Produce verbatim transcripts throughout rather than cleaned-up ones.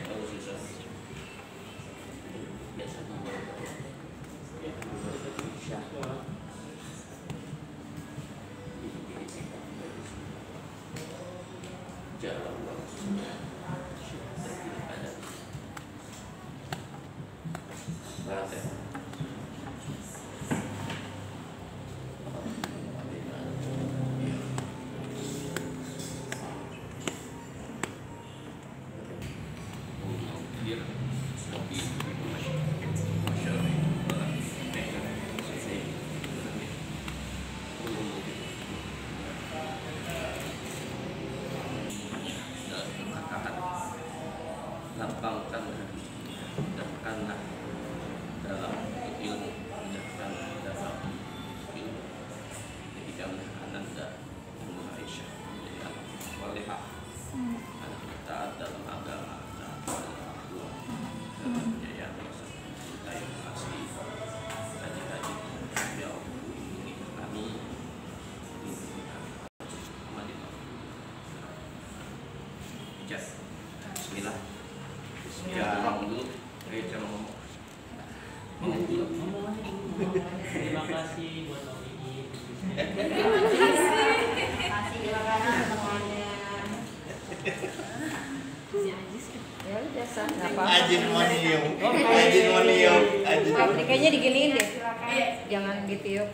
lapangkan mudahkanlah dalam ilmu, mudahkanlah dalam ilmu. Jadikanlah Ananda Ummu Aisyah menjadi anak salihah, anak taat dalam agama, taat dalam akhlak, dalam penyayang rasa cinta yang asli. Haji-haji ya Allah, ini kami Bismillah. Jangan ngomong dulu. Eh, jangan ngomong. Ngomong dulu. Terima kasih buat Om Igi. Ajin monium, ajin monium, ajin. Kayaknya diginiin deh. Jangan gitu yuk.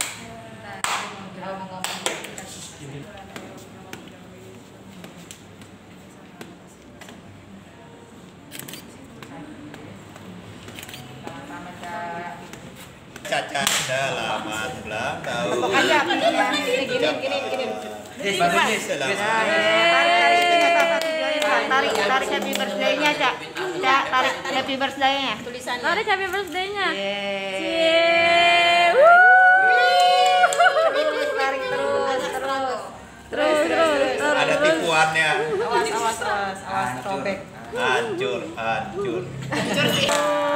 Caca, selamat ulang tahun. Aja, gini, gini, gini, gini. Barunya selamat. Tarik, tarik happy birthday-nya, Cak. Cak, tarik happy birthday-nya. Tulisannya. Tarik happy birthday-nya. Yeay. Terus, tarik terus, terus. Terus, terus. Ada tipuannya. Awas, awas, awas, awas, robek. Hancur, hancur. Hancur sih.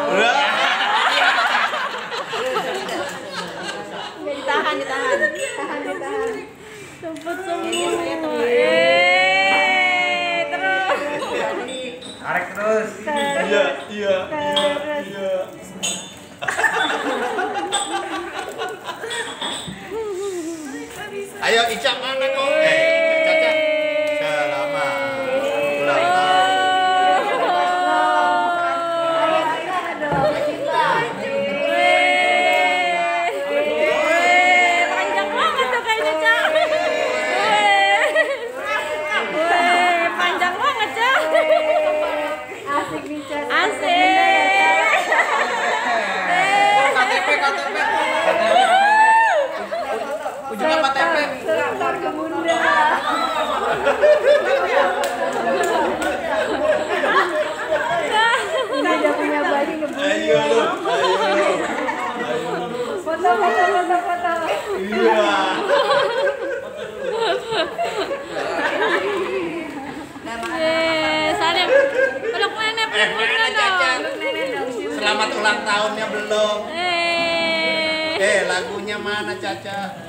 Ditahan, ditahan. Tahan, ditahan. Sempat semua. Yeay, terus. Tarik terus. Iya, iya, iya, iya. Ayo Ica mana kok? Eh, Caca. Selamat ulang tahun. Panjang banget tuh kayaknya, Cak. Panjang banget, Cak. Asik nih, Cak. Asik. K T P, K T P. Ujungnya K T P. Sebentar ke Bunda. Nggak ada punya bayi ke Bunda. Ayo lu, ayo. Foto, foto, foto, foto. Iya. Eh, salim. Peluk nenek, Eh, peluk mana nenek Caca? dong. Peluk nenek dong. Selamat ulang tahunnya belum. Eh. Eh, lagunya mana Caca?